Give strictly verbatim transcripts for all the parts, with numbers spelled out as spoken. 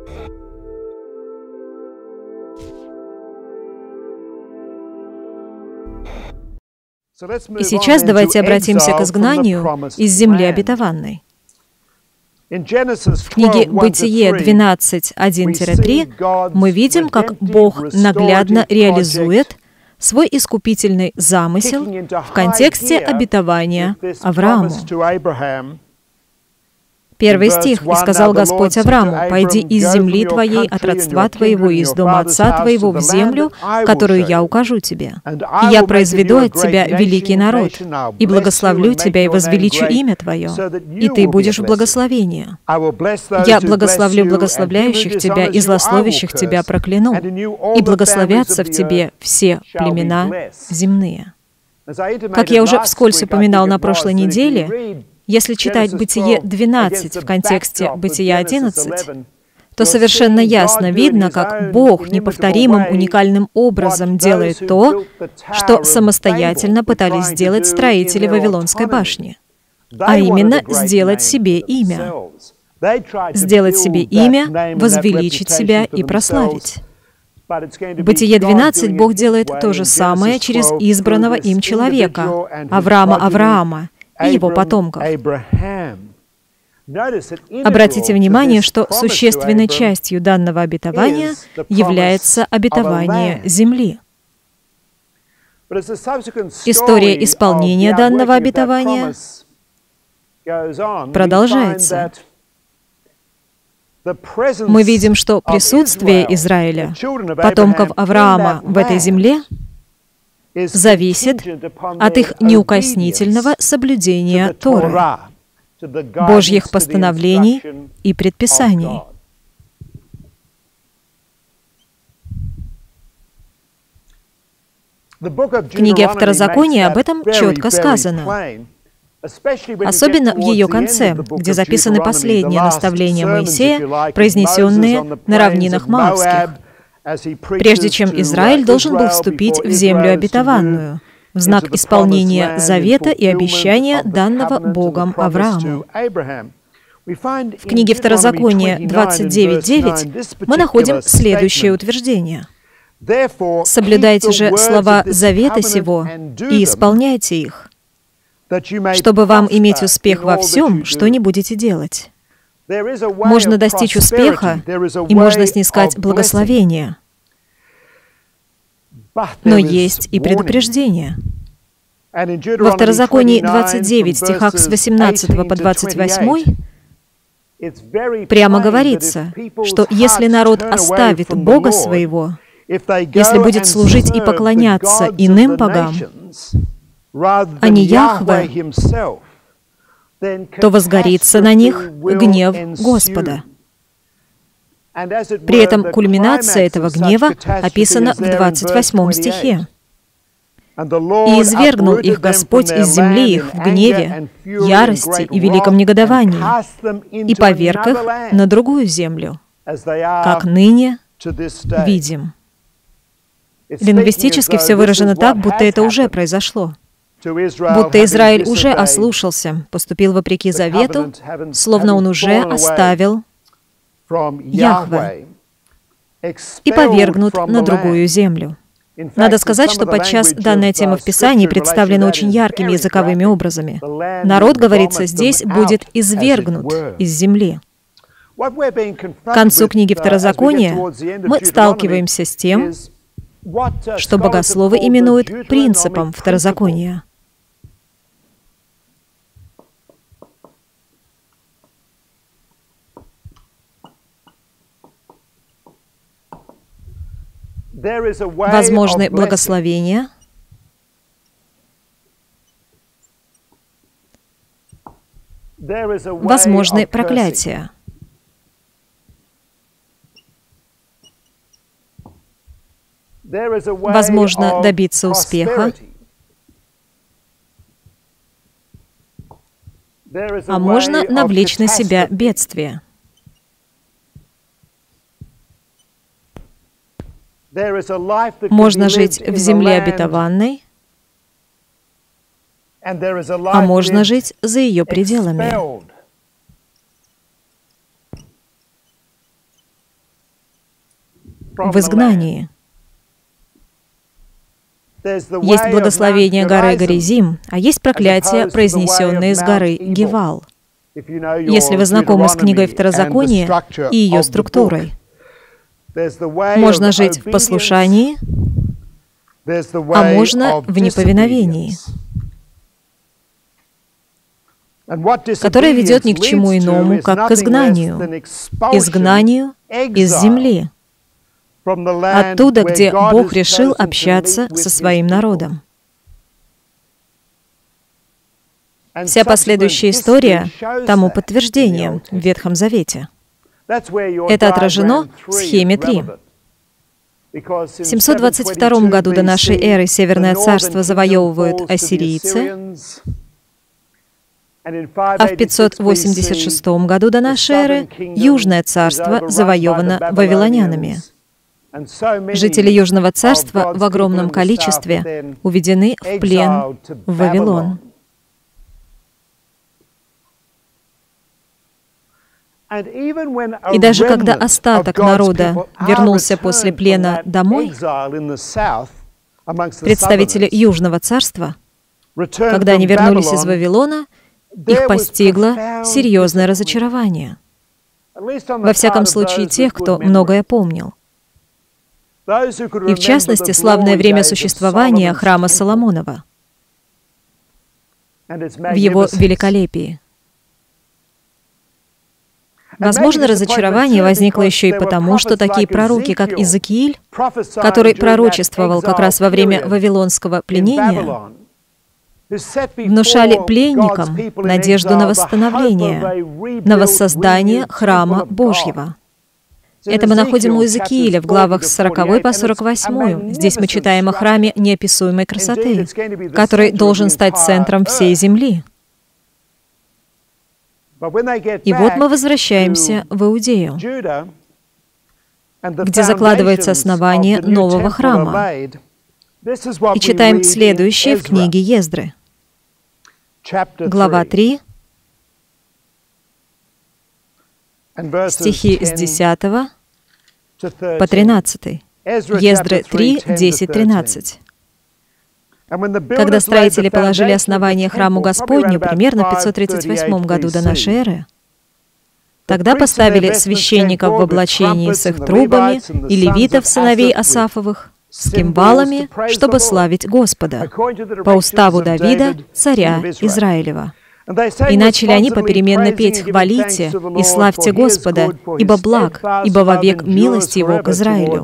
И сейчас давайте обратимся к изгнанию из земли обетованной. В книге Бытие двенадцать, один три мы видим, как Бог наглядно реализует свой искупительный замысел в контексте обетования Аврааму. Первый стих. «И сказал Господь Аврааму, пойди из земли твоей, от родства твоего и из дома отца твоего в землю, которую я укажу тебе. И я произведу от тебя великий народ, и благословлю тебя, и возвеличу имя твое, и ты будешь в благословении. Я благословлю благословляющих тебя, и злословящих тебя прокляну, и благословятся в тебе все племена земные». Как я уже вскользь упоминал на прошлой неделе, если читать Бытие двенадцать в контексте Бытия одиннадцать, то совершенно ясно видно, как Бог неповторимым, уникальным образом делает то, что самостоятельно пытались сделать строители Вавилонской башни, а именно сделать себе имя. Сделать себе имя, возвеличить себя и прославить. В Бытие двенадцать Бог делает то же самое через избранного им человека, Авраама Авраама, и его потомков. Обратите внимание, что существенной частью данного обетования является обетование земли. История исполнения данного обетования продолжается. Мы видим, что присутствие Израиля, потомков Авраама в этой земле, зависит от их неукоснительного соблюдения Торы, Божьих постановлений и предписаний. В книге Второзакония об этом четко сказано, особенно в ее конце, где записаны последние наставления Моисея, произнесенные на равнинах Моавских, прежде чем Израиль должен был вступить в землю обетованную, в знак исполнения завета и обещания, данного Богом Аврааму. В книге Второзакония двадцать девять девять мы находим следующее утверждение. «Соблюдайте же слова завета сего и исполняйте их, чтобы вам иметь успех во всем, что не будете делать». Можно достичь успеха, и можно снискать благословение. Но есть и предупреждение. Во Второзаконии двадцать девять, стихах с восемнадцатого по двадцать восьмой, прямо говорится, что если народ оставит Бога своего, если будет служить и поклоняться иным богам, а не Яхве, то возгорится на них гнев Господа. При этом кульминация этого гнева описана в двадцать восьмом стихе. «И извергнул их Господь из земли их в гневе, ярости и великом негодовании, и поверг их на другую землю, как ныне видим». Лингвистически все выражено так, будто это уже произошло. Будто Израиль уже ослушался, поступил вопреки завету, словно он уже оставил Яхве и повергнут на другую землю. Надо сказать, что подчас данная тема в Писании представлена очень яркими языковыми образами. Народ, говорится, здесь будет извергнут из земли. К концу книги Второзакония мы сталкиваемся с тем, что богословы именуют принципом Второзакония. Возможны благословения, возможны проклятия. Возможно добиться успеха, а можно навлечь на себя бедствие. Можно жить в земле обетованной, а можно жить за ее пределами. в изгнании. Есть благословение горы Горизим, а есть проклятие, произнесенное с горы Гивал. Если вы знакомы с книгой Второзакония и ее структурой, можно жить в послушании, а можно в неповиновении, которое ведет ни к чему иному, как к изгнанию, изгнанию из земли, оттуда, где Бог решил общаться со своим народом. Вся последующая история тому подтверждение в Ветхом Завете. Это отражено в схеме три. В семьсот двадцать втором году до нашей эры Северное царство завоевывают ассирийцы, а в пятьсот восемьдесят шестом году до нашей эры Южное царство завоевано вавилонянами. Жители Южного царства в огромном количестве уведены в плен в Вавилон. И даже когда остаток народа вернулся после плена домой, представители Южного царства, когда они вернулись из Вавилона, их постигло серьезное разочарование. Во всяком случае, тех, кто многое помнил. И в частности, славное время существования храма Соломонова в его великолепии. Возможно, разочарование возникло еще и потому, что такие пророки, как Иезекииль, который пророчествовал как раз во время вавилонского пленения, внушали пленникам надежду на восстановление, на воссоздание храма Божьего. Это мы находим у Иезекииля в главах с сороковой по сорок восьмую. Здесь мы читаем о храме неописуемой красоты, который должен стать центром всей земли. И вот мы возвращаемся в Иудею, где закладывается основание нового храма. И читаем следующее в книге Ездры. Глава три, стихи с десятого по тринадцатый. Ездры три, десять, тринадцать. Когда строители положили основание храму Господню, примерно в пятьсот тридцать восьмом году до нашей эры, тогда поставили священников в облачении с их трубами и левитов, сыновей Асафовых, с кимвалами, чтобы славить Господа, по уставу Давида, царя Израилева. И начали они попеременно петь «Хвалите и славьте Господа, ибо благ, ибо вовек милость Его к Израилю».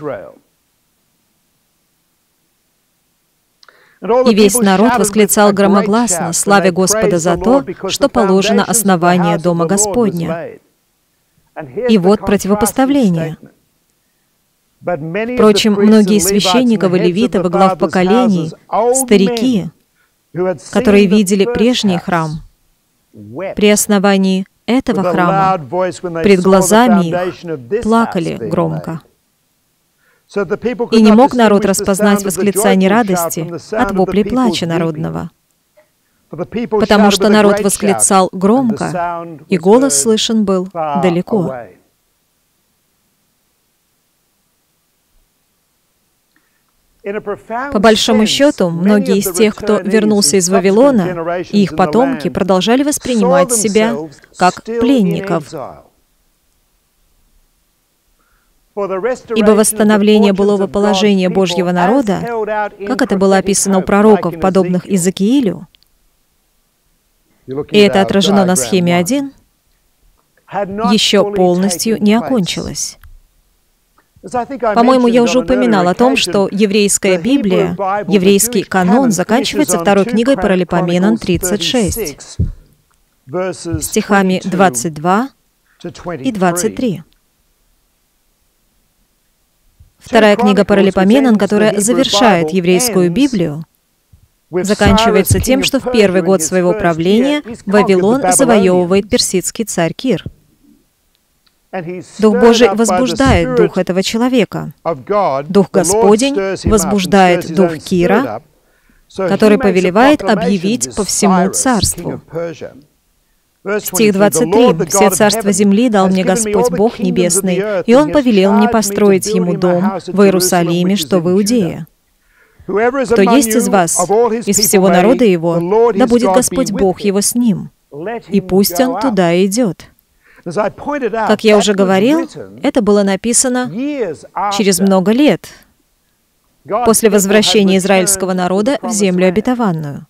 И весь народ восклицал громогласно, славя Господа за то, что положено основание Дома Господня. И вот противопоставление. Впрочем, многие священниковы, левитовы, глав поколений, старики, которые видели прежний храм, при основании этого храма, пред глазами их плакали громко. И не мог народ распознать восклицание радости от воплей плача народного, потому что народ восклицал громко, и голос слышен был далеко. По большому счету, многие из тех, кто вернулся из Вавилона, и их потомки продолжали воспринимать себя как пленников. Ибо восстановление былого положения Божьего народа, как это было описано у пророков, подобных Иезекиилю, и это отражено на схеме один, еще полностью не окончилось. По-моему, я уже упоминал о том, что еврейская Библия, еврейский канон заканчивается второй книгой Паралипоменон тридцать шесть, стихами двадцать два и двадцать три. Вторая книга Паралипоменон, которая завершает еврейскую Библию, заканчивается тем, что в первый год своего правления Вавилон завоевывает персидский царь Кир. Дух Божий возбуждает дух этого человека. Дух Господень возбуждает дух Кира, который повелевает объявить по всему царству. Стих двадцать три. «Все царства земли дал мне Господь Бог Небесный, и Он повелел мне построить Ему дом в Иерусалиме, что в Иудее. Кто есть из вас, из всего народа Его, да будет Господь Бог Его с ним, и пусть Он туда идет». Как я уже говорил, это было написано через много лет после возвращения израильского народа в землю обетованную.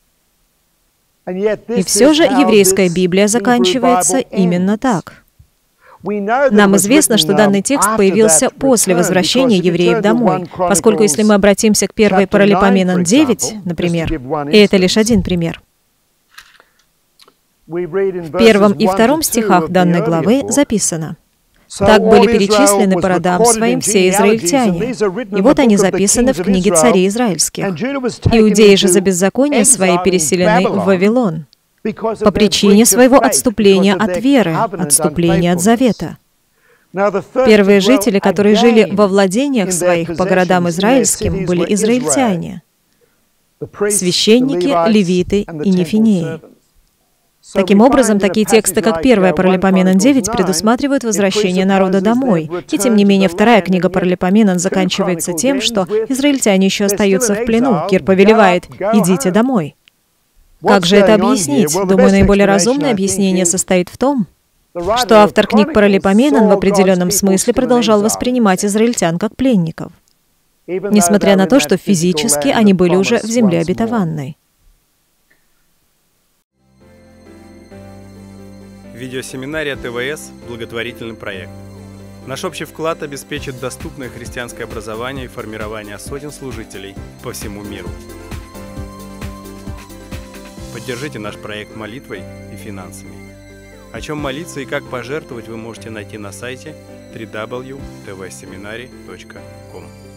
И все же еврейская Библия заканчивается именно так. Нам известно, что данный текст появился после возвращения евреев домой, поскольку если мы обратимся к первой Паралипоменон девять, например, и это лишь один пример, в первом и втором стихах данной главы записано: «Так были перечислены по родам своим все израильтяне». И вот они записаны в книге царей израильских. «Иудеи же за беззаконие свои переселены в Вавилон по причине своего отступления от веры, отступления от завета». Первые жители, которые жили во владениях своих по городам израильским, были израильтяне, священники, левиты и нефинеи. Таким образом, такие тексты, как первая Паралипоменон девять, предусматривают возвращение народа домой. И тем не менее, вторая книга Паралипоменон заканчивается тем, что израильтяне еще остаются в плену. Кир повелевает: «Идите домой». Как же это объяснить? Думаю, наиболее разумное объяснение состоит в том, что автор книг Паралипоменон в определенном смысле продолжал воспринимать израильтян как пленников, несмотря на то, что физически они были уже в земле обетованной. Видеосеминария ТВС – благотворительный проект. Наш общий вклад обеспечит доступное христианское образование и формирование сотен служителей по всему миру. Поддержите наш проект молитвой и финансами. О чем молиться и как пожертвовать вы можете найти на сайте дабл ю дабл ю дабл ю точка ти ви семинари точка ком.